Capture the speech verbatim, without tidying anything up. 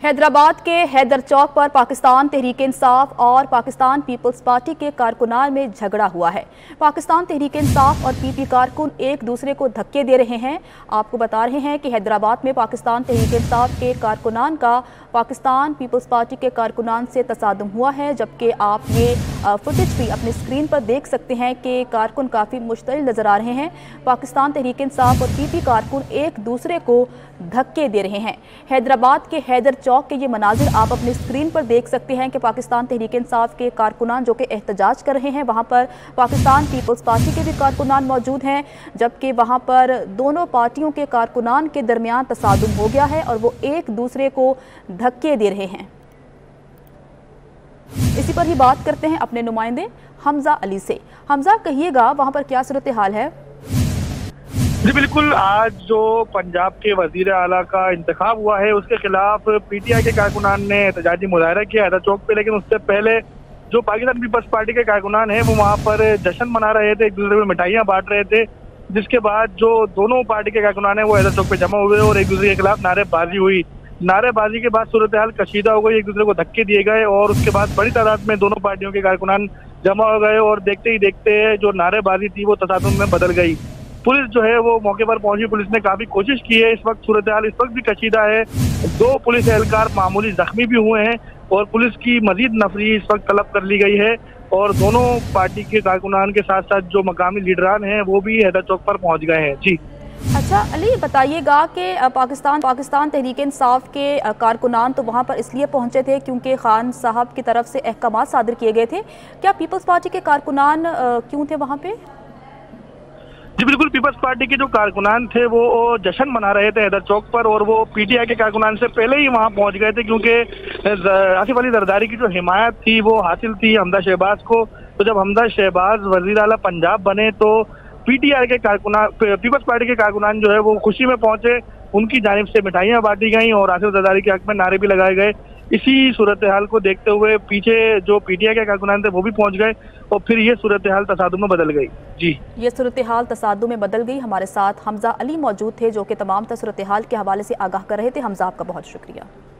हैदराबाद के हैदर चौक पर पाकिस्तान तहरीक इंसाफ और पाकिस्तान पीपल्स पार्टी के कारकुनान में झगड़ा हुआ है। पाकिस्तान तहरीक इंसाफ और पीपी कारकुन एक दूसरे को धक्के दे रहे हैं। आपको बता रहे हैं कि हैदराबाद में पाकिस्तान तहरीक इंसाफ के कारकुनान का पाकिस्तान पीपल्स पार्टी के कारकुनान से तसादुम हुआ है, जबकि आप ये फुटेज भी अपने स्क्रीन पर देख सकते हैं कि कारकुन काफ़ी मुश्तइल नज़र आ रहे हैं। पाकिस्तान तहरीक इंसाफ और पीपी कारकुन एक दूसरे को धक्के दे रहे हैं। हैदराबाद के हैदर चौक के ये मनाजिर आप अपनी स्क्रीन पर देख सकते हैं कि पाकिस्तान तहरीक इंसाफ के कारकुनान जो कि एहतजाज कर रहे हैं, वहाँ पर पाकिस्तान पीपल्स पार्टी के भी कारकुनान मौजूद हैं, जबकि वहाँ पर दोनों पार्टियों के कारकुनान के दरमियान तसादुम हो गया है और वो एक दूसरे को धक्के दे रहे हैं। इसी पर ही बात करते हैं अपने नुमाइंदे हमजा अली से। हमजा, कहिएगा वहाँ पर क्या सूरत हाल है? जी बिल्कुल, आज जो पंजाब के वजीर आला का इंतखाब हुआ है उसके खिलाफ पीटीआई के कारकुनान ने एहतजाजी मुजाहरा किया हैदर चौक पे, लेकिन उससे पहले जो पाकिस्तान पीपल्स पार्टी के कारकुनान हैं वो वहाँ पर जश्न मना रहे थे, एक दूसरे को मिठाइयाँ बांट रहे थे, जिसके बाद जो दोनों पार्टी के कारकुनान हैं वो हैदर चौक पे जमा हुए और एक दूसरे के खिलाफ नारेबाजी हुई। नारेबाजी के बाद सूरत हाल कशीदा हो गई, एक दूसरे को धक्के दिए गए और उसके बाद बड़ी तादाद में दोनों पार्टियों के कारकुनान जमा हो गए और देखते ही देखते जो नारेबाजी थी वो तसादुम में बदल गई। पुलिस जो है वो मौके पर पहुंची, पुलिस ने काफी कोशिश की है। इस वक्त सूरत हाल इस वक्त भी कशीदा है, दो पुलिस एहलकार मामूली जख्मी भी हुए हैं और पुलिस की मजीद नफरी इस वक्त तलब कर ली गई है और दोनों पार्टी के कारकुनान के साथ साथ जो मकामी लीडरान हैं वो भी हैदर चौक पर पहुंच गए हैं। जी अच्छा अली, बताइएगा कि पाकिस्तान पाकिस्तान तहरीक इंसाफ के कारकुनान तो वहाँ पर इसलिए पहुँचे थे क्योंकि खान साहब की तरफ से अहकाम सादर किए गए थे, क्या पीपल्स पार्टी के कारकुनान क्यों थे वहाँ पे? जी बिल्कुल, पीपल्स पार्टी के जो कारकुनान थे वो जश्न मना रहे थे हैदर चौक पर और वो पीटीआई के कारकुनान से पहले ही वहां पहुंच गए थे, क्योंकि आसिफ अली जरदारी की जो हिमायत थी वो हासिल थी हमजा शहबाज को। तो जब हमजा शहबाज वजीर आला पंजाब बने तो पीटीआई के कारकुनान पीपल्स पार्टी के कारकुनान जो है वो खुशी में पहुंचे, उनकी जानिब से मिठाइयाँ बांटी गई और आसिफ जरदारी के हक में नारे भी लगाए गए। इसी सूरत हाल को देखते हुए पीछे जो पीटीआई के कारकुनान थे वो भी पहुंच गए और फिर ये सूरत हाल तसादुम में बदल गई। जी ये सूरत हाल तसादुम में बदल गई। हमारे साथ हमजा अली मौजूद थे जो कि तमाम सूरत हाल के हवाले से आगाह कर रहे थे। हमजा, आपका बहुत शुक्रिया।